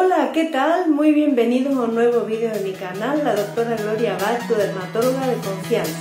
Hola, ¿qué tal? Muy bienvenidos a un nuevo video de mi canal, la doctora Gloria Abad, tu dermatóloga de confianza.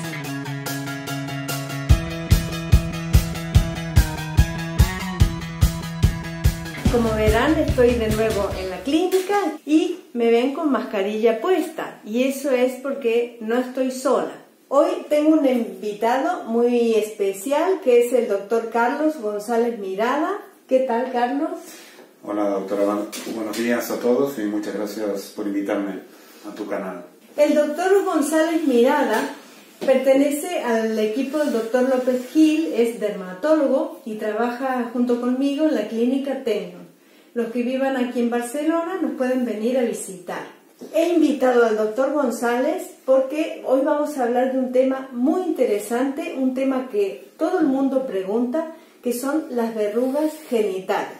Como verán, estoy de nuevo en la clínica y me ven con mascarilla puesta, y eso es porque no estoy sola. Hoy tengo un invitado muy especial que es el doctor Carlos González Mirada. ¿Qué tal, Carlos? Hola, doctora. Buenos días a todos y muchas gracias por invitarme a tu canal. El doctor González Mirada pertenece al equipo del doctor López Gil, es dermatólogo y trabaja junto conmigo en la clínica Tecnon. Los que vivan aquí en Barcelona nos pueden venir a visitar. He invitado al doctor González porque hoy vamos a hablar de un tema muy interesante, un tema que todo el mundo pregunta, que son las verrugas genitales.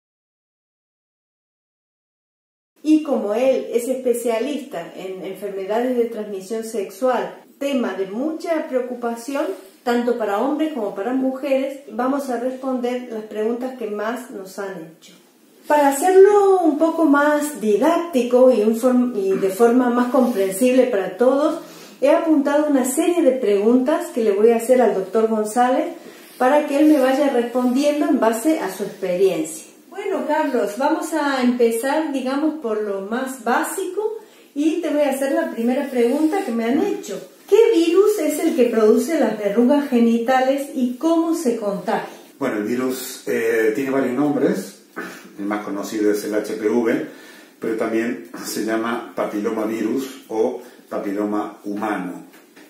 Y como él es especialista en enfermedades de transmisión sexual, tema de mucha preocupación, tanto para hombres como para mujeres, vamos a responder las preguntas que más nos han hecho. Para hacerlo un poco más didáctico y de forma más comprensible para todos, he apuntado una serie de preguntas que le voy a hacer al doctor González para que él me vaya respondiendo en base a su experiencia. Bueno, Carlos, vamos a empezar, digamos, por lo más básico y te voy a hacer la primera pregunta que me han hecho. ¿Qué virus es el que produce las verrugas genitales y cómo se contagia? Bueno, el virus tiene varios nombres. El más conocido es el HPV, pero también se llama papilomavirus o papiloma humano.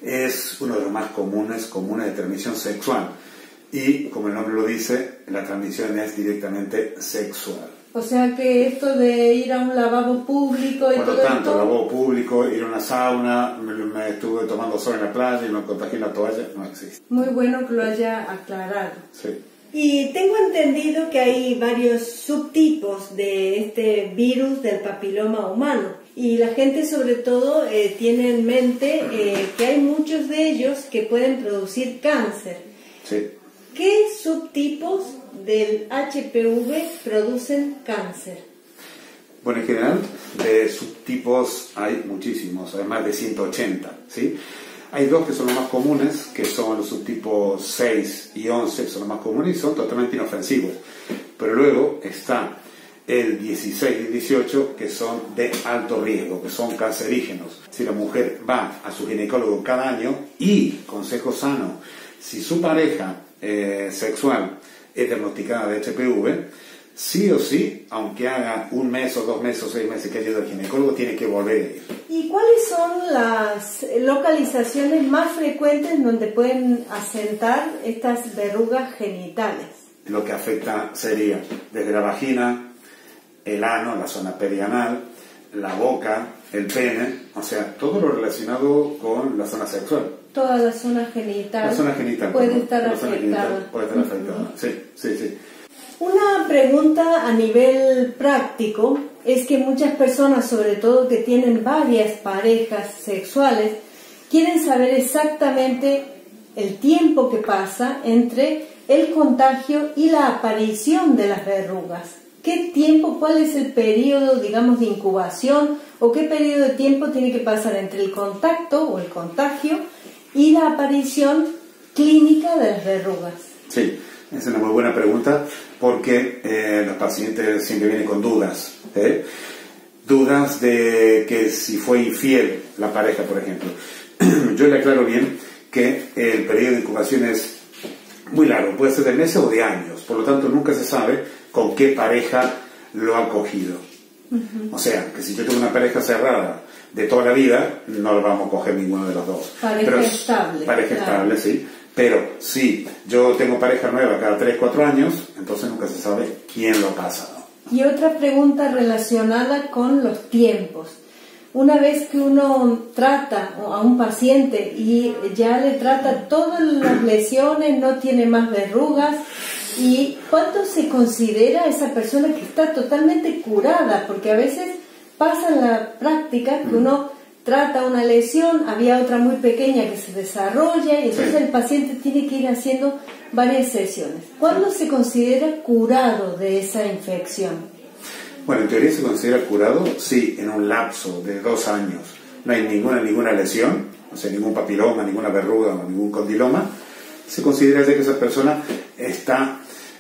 Es uno de los más comunes de transmisión sexual. Y, como el nombre lo dice, la transmisión es directamente sexual. O sea que esto de ir a un lavabo público y por lo todo tanto, esto... lavabo público, ir a una sauna, me estuve tomando sol en la playa y me contagié en la toalla, no existe. Muy bueno que lo haya aclarado. Sí. Y tengo entendido que hay varios subtipos de este virus del papiloma humano. Y la gente sobre todo tiene en mente que hay muchos de ellos que pueden producir cáncer. Sí. ¿Qué subtipos del HPV producen cáncer? Bueno, en general, de subtipos hay muchísimos, hay más de 180, ¿sí? Hay dos que son los más comunes, que son los subtipos 6 y 11, que son los más comunes y son totalmente inofensivos. Pero luego está el 16 y 18, que son de alto riesgo, que son cancerígenos. Si la mujer va a su ginecólogo cada año y, consejo sano, si su pareja sexual es diagnosticada de HPV, sí o sí, aunque haga un mes o 2 meses o 6 meses que haya ido al ginecólogo, tiene que volver a ir. ¿Y cuáles son las localizaciones más frecuentes donde pueden asentar estas verrugas genitales? Lo que afecta sería desde la vagina, el ano, la zona perianal, la boca, el pene, o sea, todo lo relacionado con la zona sexual. Toda la zona genital, puede estar afectada. Puede estar afectada, sí. Una pregunta a nivel práctico es que muchas personas, sobre todo que tienen varias parejas sexuales, quieren saber exactamente el tiempo que pasa entre el contagio y la aparición de las verrugas. ¿Qué tiempo, cuál es el periodo, digamos, de incubación o qué periodo de tiempo tiene que pasar entre el contacto o el contagio y la aparición clínica de las verrugas? Sí, es una muy buena pregunta porque los pacientes siempre vienen con dudas. Dudas de que si fue infiel la pareja, por ejemplo. Yo le aclaro bien que el periodo de incubación es muy largo, puede ser de meses o de años, por lo tanto nunca se sabe con qué pareja lo ha cogido. O sea, que si yo tengo una pareja cerrada de toda la vida, no lo vamos a coger ninguno de los dos. Pareja estable. Pareja estable, sí. Pero si yo tengo pareja nueva cada 3-4 años, entonces nunca se sabe quién lo ha pasado. Y otra pregunta relacionada con los tiempos. Una vez que uno trata a un paciente y ya le trata todas las lesiones, no tiene más verrugas, ¿y cuánto se considera esa persona que está totalmente curada? Porque a veces pasa en la práctica que uno trata una lesión, había otra muy pequeña que se desarrolla y entonces el paciente tiene que ir haciendo varias sesiones. ¿Cuándo se considera curado de esa infección? Bueno, en teoría se considera curado si en un lapso de 2 años no hay ninguna lesión, o sea, ningún papiloma, ninguna verruga o ningún condiloma, se considera ya que esa persona está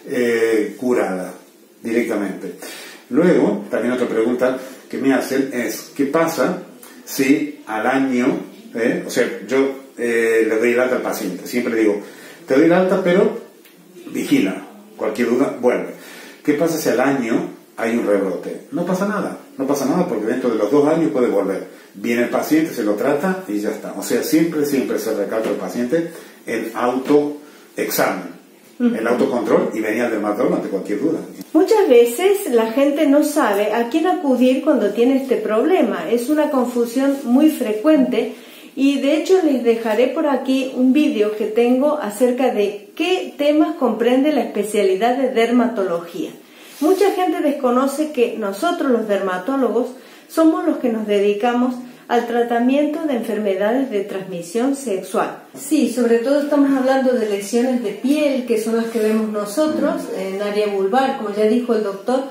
curada directamente. Luego, también otra pregunta que me hacen es, ¿qué pasa si al año, o sea, yo le doy el alta al paciente, siempre digo, te doy el alta, pero vigila, cualquier duda, vuelve. ¿Qué pasa si al año hay un rebrote? No pasa nada porque dentro de los 2 años puede volver. Viene el paciente, se lo trata y ya está. O sea, siempre se recalca al paciente el autoexamen, el autocontrol y venir al dermatólogo ante cualquier duda. Muchas veces la gente no sabe a quién acudir cuando tiene este problema. Es una confusión muy frecuente y de hecho les dejaré por aquí un vídeo que tengo acerca de qué temas comprende la especialidad de dermatología. Mucha gente desconoce que nosotros los dermatólogos somos los que nos dedicamos al tratamiento de enfermedades de transmisión sexual. Sí, sobre todo estamos hablando de lesiones de piel, que son las que vemos nosotros, en área vulvar, como ya dijo el doctor,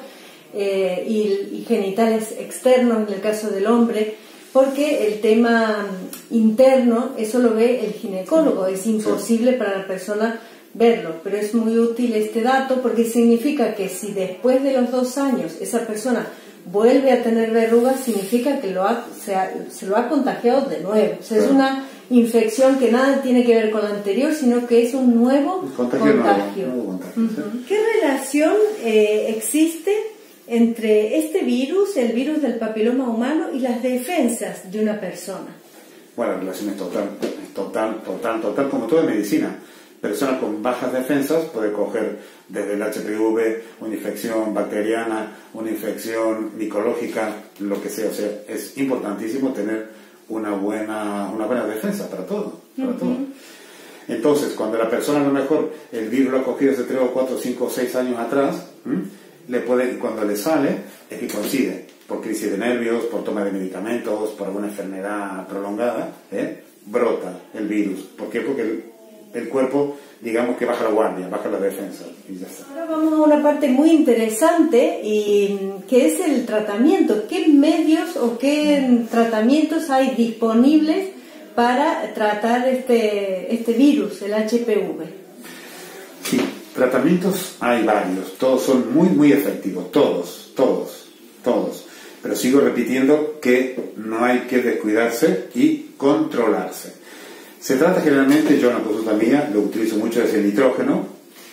y genitales externos en el caso del hombre, porque el tema interno, eso lo ve el ginecólogo, es imposible para la persona verlo, pero es muy útil este dato porque significa que si después de los 2 años esa persona vuelve a tener verrugas, significa que se lo ha contagiado de nuevo. O sea, es una infección que nada tiene que ver con la anterior, sino que es un nuevo contagio. Nuevo contagio. ¿Qué relación existe entre este virus, el virus del papiloma humano, y las defensas de una persona? Bueno, la relación es total, como toda medicina. Persona con bajas defensas puede coger desde el HPV, una infección bacteriana, una infección micológica, lo que sea. O sea, es importantísimo tener una buena defensa para todo. Entonces, cuando la persona a lo mejor el virus lo ha cogido hace 3 o 4, 5 o 6 años atrás, cuando le sale, es que coincide por crisis de nervios, por toma de medicamentos, por alguna enfermedad prolongada, brota el virus. ¿Por qué? Porque el cuerpo, digamos que baja la guardia, baja la defensa y ya está. Ahora vamos a una parte muy interesante que es el tratamiento. ¿Qué medios o qué tratamientos hay disponibles para tratar este virus, el HPV? Sí, tratamientos hay varios, todos son muy efectivos, todos. Pero sigo repitiendo que no hay que descuidarse y controlarse. Se trata generalmente, yo en la consulta mía lo utilizo mucho, es el nitrógeno,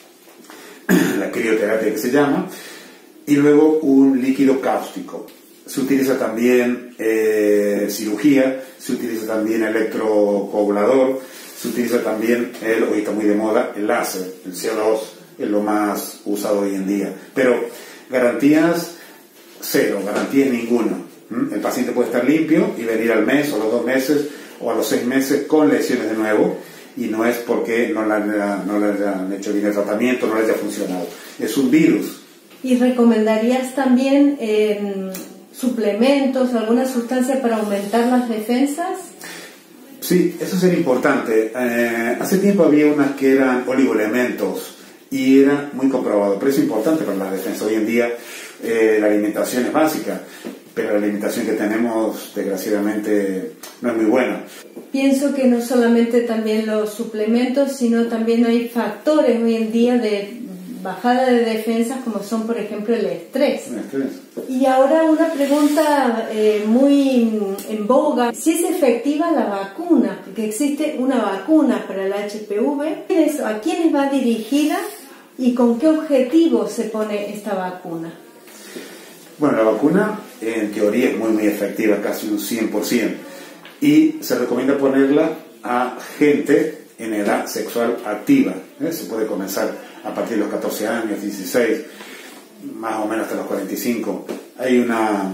la crioterapia que se llama, y luego un líquido cáustico. Se utiliza también cirugía, se utiliza también electrocoagulador, se utiliza también, hoy está muy de moda, el láser, el CO2, es lo más usado hoy en día. Pero garantías cero, garantías ninguna. El paciente puede estar limpio y venir al mes o a los 2 meses o a los 6 meses con lesiones de nuevo, y no es porque no le hayan hecho bien el tratamiento, no le haya funcionado. Es un virus. ¿Y recomendarías también suplementos, alguna sustancia para aumentar las defensas? Sí, eso sería importante. Hace tiempo había unas que eran oligoelementos y era muy comprobado, pero es importante para las defensas. Hoy en día la alimentación es básica, pero la alimentación que tenemos desgraciadamente no es muy buena. Pienso que no solamente también los suplementos, sino también hay factores hoy en día de bajada de defensas, como son por ejemplo el estrés. Y ahora una pregunta muy en boga: si es efectiva la vacuna, porque existe una vacuna para el HPV, ¿a quiénes va dirigida y con qué objetivo se pone esta vacuna? Bueno, la vacuna en teoría es muy efectiva, casi un 100%, y se recomienda ponerla a gente en edad sexual activa. Se puede comenzar a partir de los 14 años, 16, más o menos hasta los 45. Hay una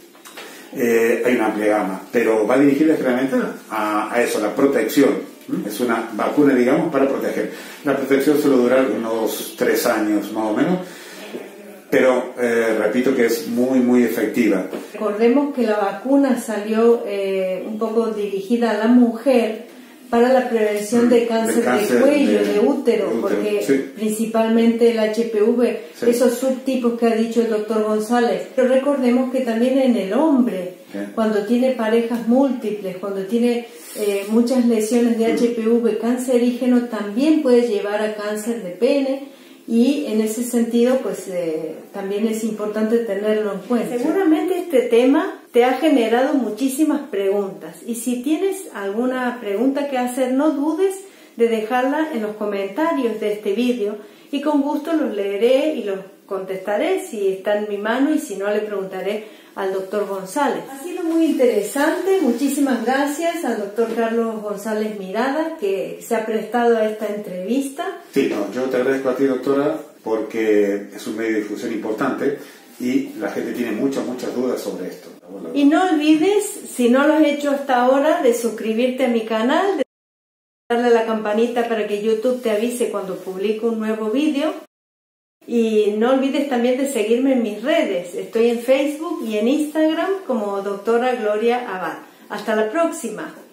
amplia gama, pero va dirigida generalmente a eso, la protección. Es una vacuna, digamos, para proteger. La protección suele durar unos 3 años más o menos, pero repito que es muy efectiva. Recordemos que la vacuna salió un poco dirigida a la mujer para la prevención de cáncer de cuello, de útero, porque sí. Principalmente el HPV, sí. Esos subtipos que ha dicho el doctor González. Pero recordemos que también en el hombre, cuando tiene parejas múltiples, cuando tiene muchas lesiones de HPV cancerígeno, también puede llevar a cáncer de pene. Y en ese sentido, pues también es importante tenerlo en cuenta. Seguramente este tema te ha generado muchísimas preguntas. Y si tienes alguna pregunta que hacer, no dudes de dejarla en los comentarios de este vídeo. Y con gusto los leeré y los contestaré si está en mi mano y si no le preguntaré al doctor González. Ha sido muy interesante. Muchísimas gracias al doctor Carlos González Mirada que se ha prestado a esta entrevista. Sí, no, yo te agradezco a ti, doctora, porque es un medio de difusión importante y la gente tiene muchas dudas sobre esto. Y no olvides, si no lo has hecho hasta ahora, de suscribirte a mi canal, de darle a la campanita para que YouTube te avise cuando publico un nuevo vídeo. Y no olvides también de seguirme en mis redes. Estoy en Facebook y en Instagram como doctora Gloria Abad. Hasta la próxima.